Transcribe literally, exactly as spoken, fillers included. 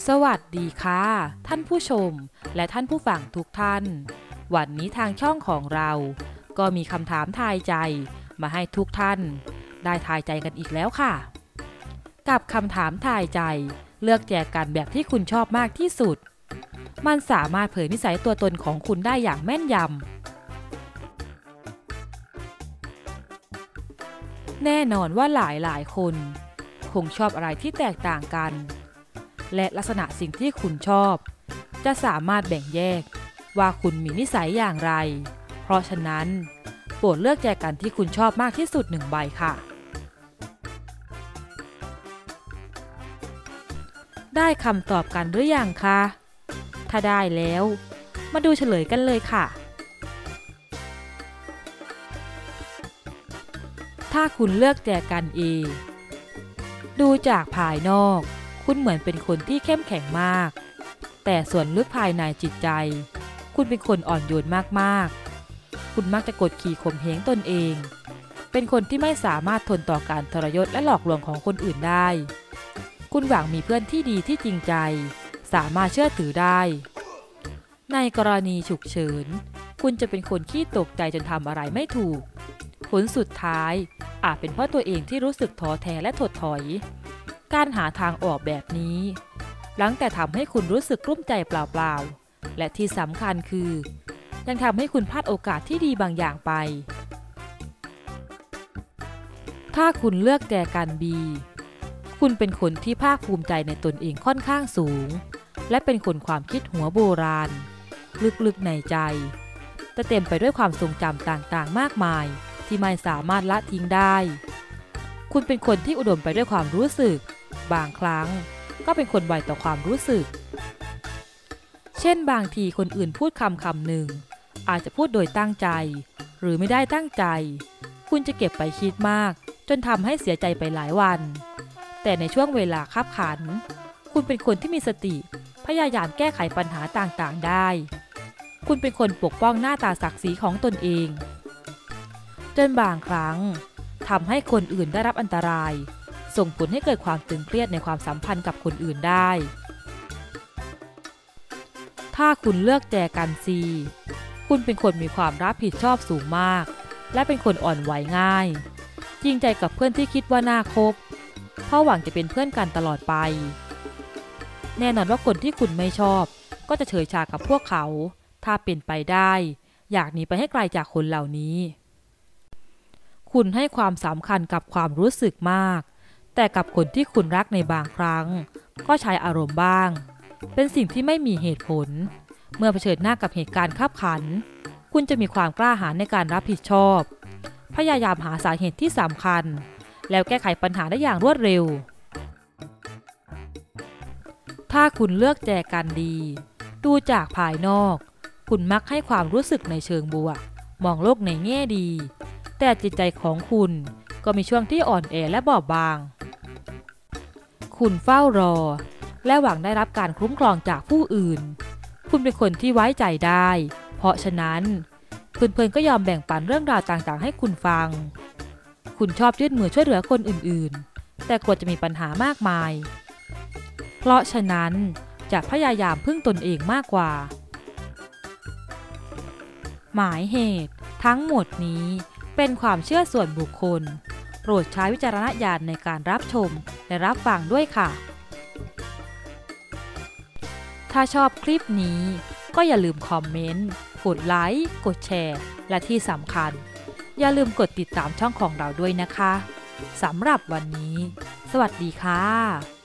สวัสดีค่ะท่านผู้ชมและท่านผู้ฟังทุกท่านวันนี้ทางช่องของเราก็มีคำถามทายใจมาให้ทุกท่านได้ทายใจกันอีกแล้วค่ะกับคำถามทายใจเลือกแจกกันแบบที่คุณชอบมากที่สุดมันสามารถเผยนิสัยตัวตนของคุณได้อย่างแม่นยำแน่นอนว่าหลายหลายคนคงชอบอะไรที่แตกต่างกันและลักษณะสิ่งที่คุณชอบจะสามารถแบ่งแยกว่าคุณมีนิสัยอย่างไรเพราะฉะนั้นโปรดเลือกแจกันที่คุณชอบมากที่สุดหนึ่งใบค่ะได้คำตอบกันหรือยังคะถ้าได้แล้วมาดูเฉลยกันเลยค่ะถ้าคุณเลือกแจกัน A ดูจากภายนอกคุณเหมือนเป็นคนที่เข้มแข็งมากแต่ส่วนลึกภายในจิตใจคุณเป็นคนอ่อนโยนมากๆคุณมักจะกดขี่ข่มเหงตนเองเป็นคนที่ไม่สามารถทนต่อการทรยศและหลอกลวงของคนอื่นได้คุณหวังมีเพื่อนที่ดีที่จริงใจสามารถเชื่อถือได้ในกรณีฉุกเฉินคุณจะเป็นคนขี้ตกใจจนทำอะไรไม่ถูกผลสุดท้ายอาจเป็นเพราะตัวเองที่รู้สึกท้อแท้และถดถอยการหาทางออกแบบนี้หลังแต่ทำให้คุณรู้สึกกลุ้มใจเปล่าๆและที่สำคัญคือยังทำให้คุณพลาดโอกาสที่ดีบางอย่างไปถ้าคุณเลือกแจกัน B คุณเป็นคนที่ภาคภูมิใจในตนเองค่อนข้างสูงและเป็นคนความคิดหัวโบราณลึกๆในใจจะเต็มไปด้วยความทรงจำต่างๆมากมายที่ไม่สามารถละทิ้งได้คุณเป็นคนที่อุดมไปด้วยความรู้สึกบางครั้งก็เป็นคนไวต่อความรู้สึกเช่นบางทีคนอื่นพูดคำคำหนึ่งอาจจะพูดโดยตั้งใจหรือไม่ได้ตั้งใจคุณจะเก็บไปคิดมากจนทำให้เสียใจไปหลายวันแต่ในช่วงเวลาคับขันคุณเป็นคนที่มีสติพยายามแก้ไขปัญหาต่างๆได้คุณเป็นคนปกป้องหน้าตาศักดิ์ศรีของตนเองจนบางครั้งทำให้คนอื่นได้รับอันตรายส่งผลให้เกิดความตึงเครียดในความสัมพันธ์กับคนอื่นได้ถ้าคุณเลือกแจกัน C คุณเป็นคนมีความรับผิดชอบสูงมากและเป็นคนอ่อนไหวง่ายจริงใจกับเพื่อนที่คิดว่าน่าคบเพราะหวังจะเป็นเพื่อนกันตลอดไปแน่นอนว่าคนที่คุณไม่ชอบก็จะเฉยชากับพวกเขาถ้าเป็นไปได้อยากหนีไปให้ไกลจากคนเหล่านี้คุณให้ความสำคัญกับความรู้สึกมากแต่กับคนที่คุณรักในบางครั้งก็ใช้อารมณ์บ้างเป็นสิ่งที่ไม่มีเหตุผลเมื่อเผชิญหน้ากับเหตุการณ์ขับขันคุณจะมีความกล้าหาญในการรับผิดชอบพยายามหาสาเหตุที่สำคัญแล้วแก้ไขปัญหาได้อย่างรวดเร็วถ้าคุณเลือกแจกัน D ดูจากภายนอกคุณมักให้ความรู้สึกในเชิงบวกมองโลกในแง่ดีแต่จิตใจของคุณก็มีช่วงที่อ่อนแอและบอบบางคุณเฝ้ารอและหวังได้รับการคุ้มครองจากผู้อื่นคุณเป็นคนที่ไว้ใจได้เพราะฉะนั้นเพื่อนๆก็ยอมแบ่งปันเรื่องราวต่างๆให้คุณฟังคุณชอบยื่นมือช่วยเหลือคนอื่นๆแต่กลัวจะมีปัญหามากมายเพราะฉะนั้นจะพยายามพึ่งตนเองมากกว่าหมายเหตุทั้งหมดนี้เป็นความเชื่อส่วนบุคคลโปรดใช้วิจารณญาณในการรับชมและรับฟังด้วยค่ะถ้าชอบคลิปนี้ก็อย่าลืมคอมเมนต์กดไลค์กดแชร์และที่สำคัญอย่าลืมกดติดตามช่องของเราด้วยนะคะสำหรับวันนี้สวัสดีค่ะ